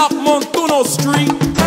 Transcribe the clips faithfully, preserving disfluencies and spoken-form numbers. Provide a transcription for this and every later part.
South Montuno Street.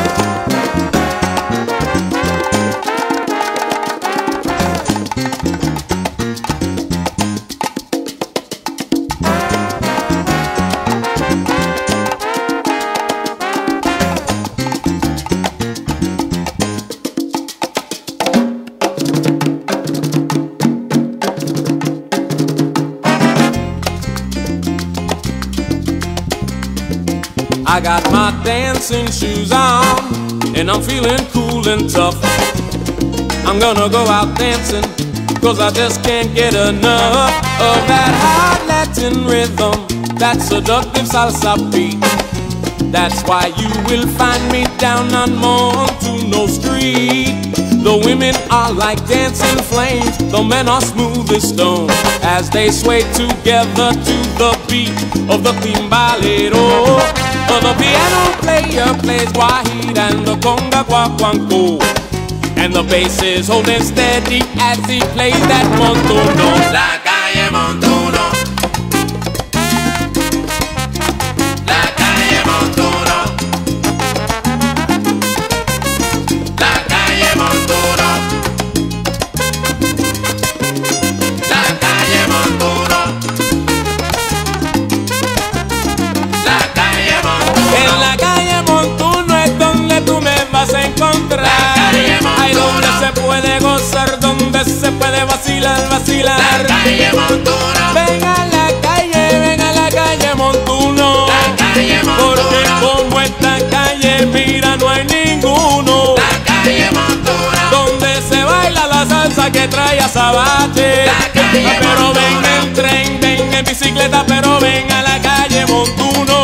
I got my dancing shoes on, and I'm feeling cool and tough. I'm gonna go out dancing, cause I just can't get enough of that hot Latin rhythm, that seductive salsa beat. That's why you will find me down on Montuno Street. The women are like dancing flames, the men are smooth as stone, as they sway together to the beat of the timbalero. The piano player plays guajira and the conga guaguancó, and the bass is holding steady as he plays that montuno. La calle Montuno, la calle Montuno, la calle Montuno, la calle Montuno, la calle Montuno. En la calle Montuno es donde tú me vas a encontrar. Ahí donde se puede gozar, donde se puede vacilar, vacilar. La calle Montuno. Ven a la calle, ven a la calle Montuno. La calle Montuno. Porque como esta calle, mira, no hay ninguno. La calle Montuno. Donde se baila la salsa que trae azabache. La calle Pero Montuno. Ven en tren, ven en bicicleta, pero ven a la calle Montuno.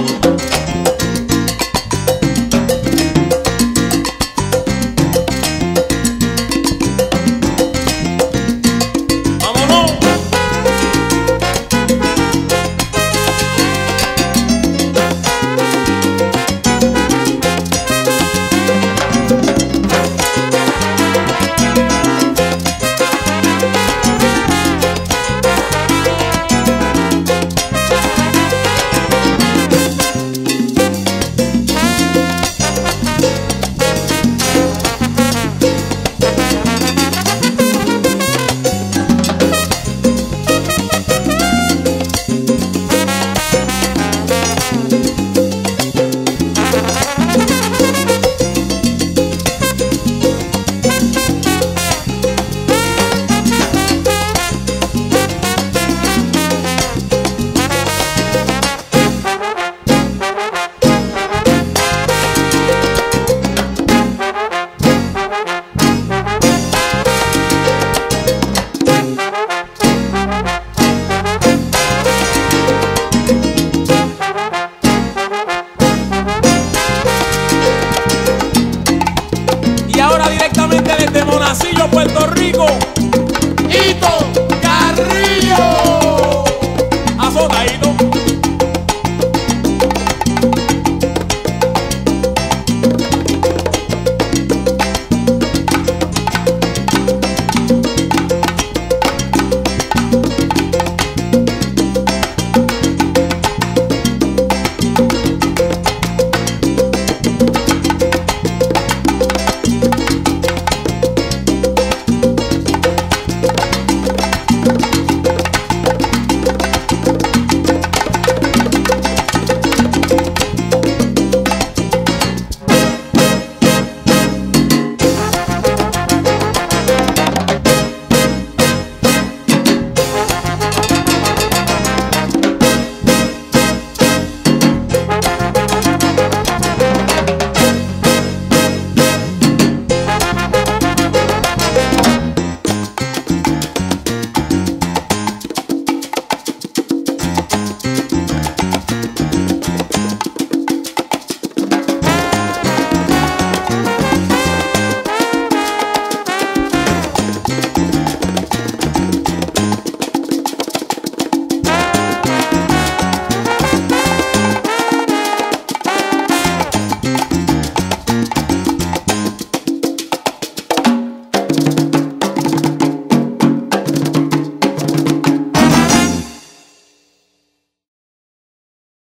Directamente desde Monacillo, Puerto Rico, Hito Carrillo. Azotadito.